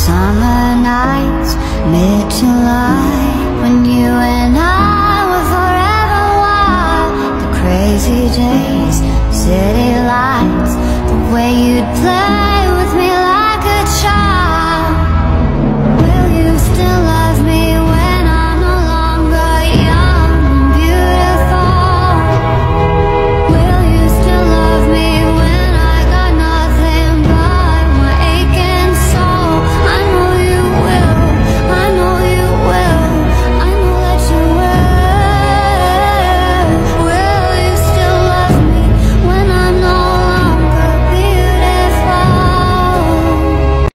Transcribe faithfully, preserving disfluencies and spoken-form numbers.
Summer nights, mid-July, when you and I were forever wild. The crazy days, city